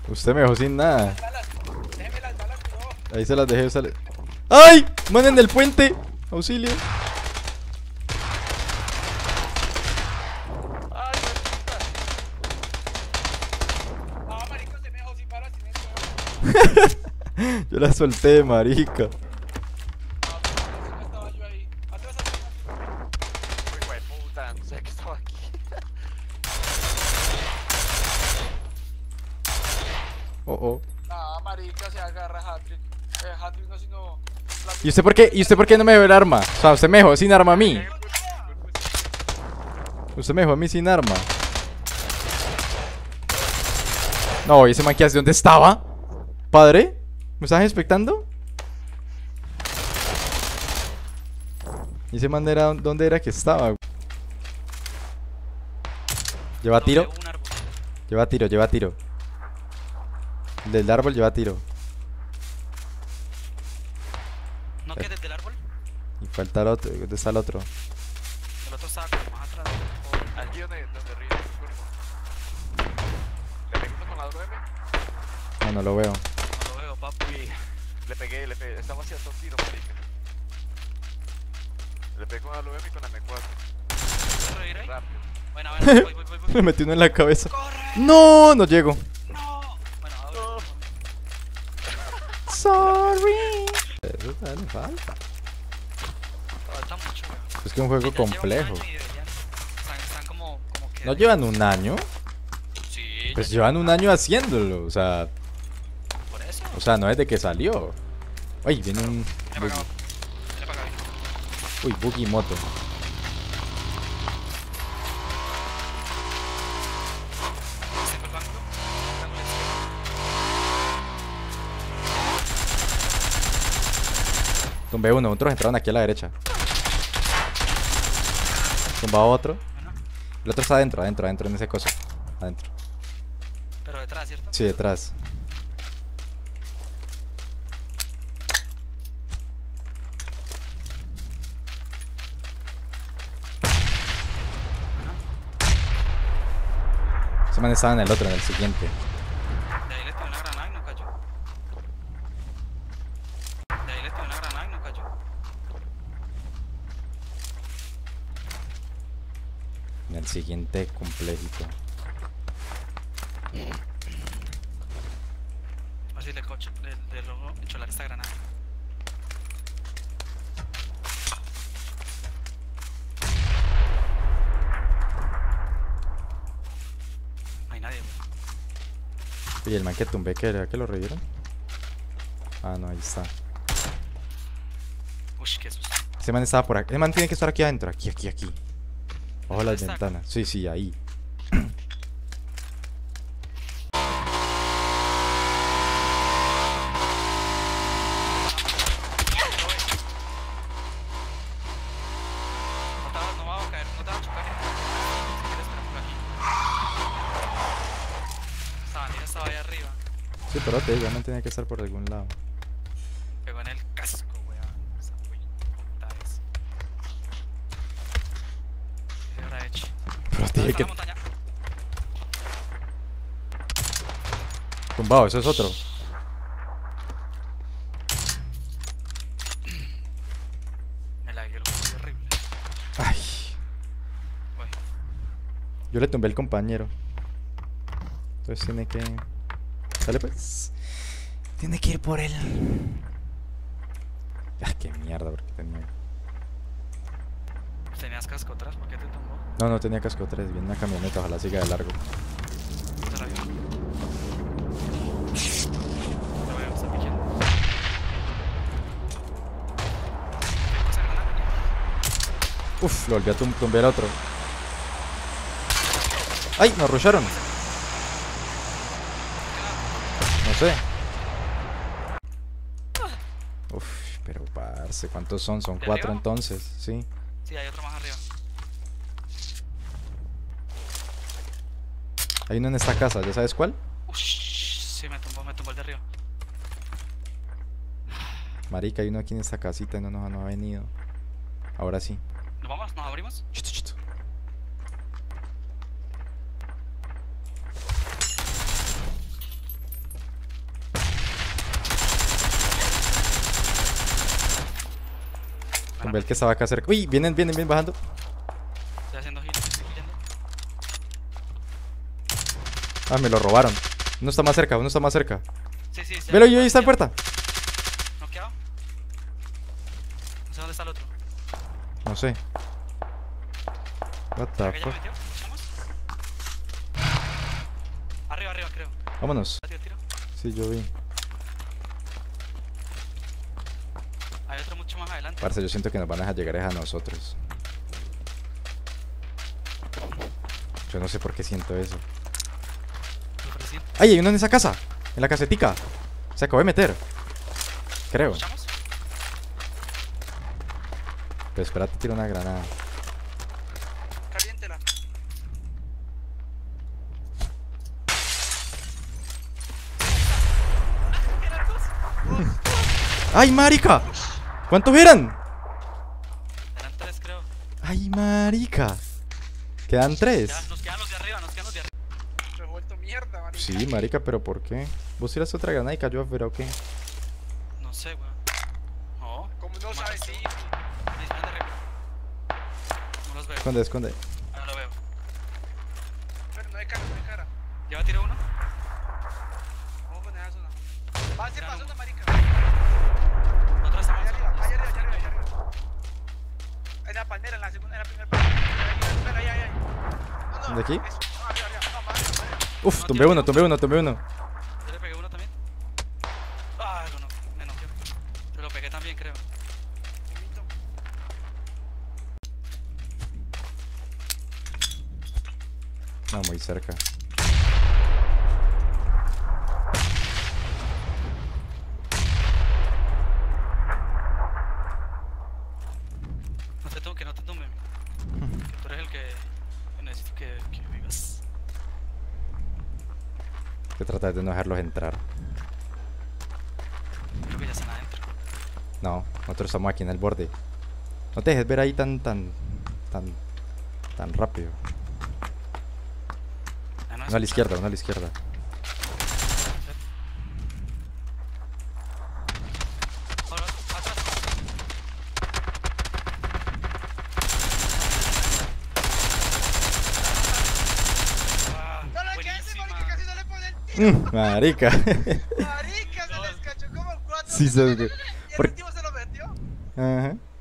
Usted me dejó sin nada. Déjeme las balas, bro. Ahí se las dejé, sale. ¡Ay! ¡Man en el puente! ¡Auxilio! Ay, puta. Ah, marico, se me dejó sin balas sin eso. Yo la solté, marica. No, estaba yo ahí. Atrás, atrás. Uy, güey, puta, no sé que estaba aquí. Oh, oh. Ah, marica, se agarra Hattrick. Hattrick no, sino... ¿Y usted por qué? ¿Y usted por qué no me dio el arma? O sea, usted me dejó sin arma a mí. Usted me dejó a mí sin arma. No, ¿y ese man que hace? ¿Dónde estaba? ¿Padre? ¿Me estás expectando? ¿Y ese man era dónde era que estaba? ¿Lleva tiro? Lleva tiro, lleva tiro. El del árbol lleva tiro. ¿No que desde el árbol? Y falta el otro. ¿Dónde está el otro? El otro estaba como más atrás. Allí donde ríe el cuerpo. ¿Le pegué uno con la WM? No, no lo veo. No lo veo, papi. Uy, le pegué. Estamos haciendo tiros, marica. Le pegué con la WM y con la M4. ¿Puedes revivir ahí? Rápido. Bueno, bueno, voy. Me metí uno en la cabeza. ¡Corre! No, no llego. ¡No! Bueno, ahora. Sorry. Eso todavía le falta. Falta mucho, weón. Es que es un juego Ya llevan un complejo. año y deberían- Están como que... ¿No llevan un año? Sí, Pues ya llevan un año haciéndolo. O sea, por eso. no es de que salió. Ay, viene un Viene para buggy. acá. Viene para acá. Uy, buggy moto. ¿Este fue el ángulo? Tumbé uno, otros entraron aquí a la derecha. Tumbado otro. Bueno, El otro está adentro en ese coso. Adentro. pero detrás, ¿cierto? Sí, detrás. Ese man estaba en el otro, en el siguiente. De ahí le tiró una granada y no cayó. De ahí le tiró una granada y no cayó. En el siguiente complejito. Así le logró encholar esta granada. No hay nadie, weón. Oye, el man que tumbé, ¿qué era? ¿Que lo revivieron? Ah, no, ahí está. Uy, qué susto. Ese man estaba por aquí. Ese man tiene que estar aquí adentro. Aquí. Ojo las ¿Dónde está? ventanas. Sí, ahí. No va a caer, no te va a chocar. Si quieres, esperamos aquí. Esta bandera estaba ahí arriba. Sí, pero te digo, man tiene que estar por algún lado. Pegó en el casco, weón. Esa puta es. ¿Qué habrá hecho? Pero ¿Dónde tiene está que... la montaña? Tumbado, eso es otro. Me lagué el juego horrible. Ay, Voy. yo le tumbé el compañero. Entonces tiene que... Dale pues. Tiene que ir por él. Ah, qué mierda, porque tenía... ¿Tenías casco atrás? ¿Por qué te tumbó? No tenía casco 3. Viene una camioneta, ojalá siga de largo. Se la vio. Lo veo, está pillando. Esa granada. Uf, lo volví a tumbé al otro. ¡Ay! Nos rusharon. No sé. Uf, pero parce, ¿cuántos son? Son ¿De 4 arriba? entonces, sí. Sí, hay otro más arriba. Hay uno en esta casa, ¿ya sabes cuál? Ush, sí, me tumbó el de arriba. Marica, hay uno aquí en esta casita y no ha venido. Ahora sí. ¿Nos vamos? ¿Nos abrimos? Chuto, chuto. Ve el que estaba acá cerca. Uy, vienen bajando. Estoy haciendo heal, estoy healando. Ah, me lo robaron. Uno está más cerca, uno está más cerca. Sí, sí, Velo, yo ahí está en puerta. ¿Noqueado? No sé dónde está el otro. No sé. What ¿Será the que ya fuck. metió? ¿Echamos? Arriba, creo. Vámonos. Tiro. Sí, yo vi. Hay otro mucho más adelante. Parce, yo siento que nos van a dejar llegar es a nosotros. Yo no sé por qué siento eso. Lo presiento. ¡Ay, hay uno en esa casa! En la casetica. Se acabó de meter. Creo. ¿Echamos? Pero espérate, tiro una granada. Caliéntela. ¡Ay, marica! ¿Cuántos eran? Eran 3, creo. ¡Ay, marica! Quedan 3. Ya, nos quedan los de arriba, Se ha vuelto mierda, marica. Sí, marica, pero ¿por qué? ¿Vos tiraste otra granada y cayó afuera o qué? No sé, weón. No. Como no ¿Cómo sabes, mataste sí. uno? Ahí están de arriba. No los veo. Esconde, esconde. No lo veo. Pero no hay cara, no hay cara. ¿Ya tiro uno? Vamos con esa zona. Va a ser para zona, marica. Nosotros estamos. Allá arriba. En la palmera, en la segunda, en la primera palmera. Espera, ahí. No, ¿De aquí? No, arriba. No, más arriba. Uf, No, tumbé tío, uno, no. tumbé uno. Yo le pegué uno también. Ah, no, me noqueó. Pero lo pegué también, creo. No, muy cerca. Que no te tumben. Que tú eres el que necesito que vivas. Que tratar de no dejarlos entrar. Creo que ya están adentro. No, nosotros estamos aquí en el borde. No te dejes ver ahí tan rápido. Ah, no, Uno a la izquierda, uno a la izquierda. Ahora, atrás. Ah, No, ¿qué hace, buenísima. marica? Casi no le pone el tiro. Marica. Marica, se les cachó como 4. Sí, sabes, güey. ¿Y el Por- último se lo metió? Ajá.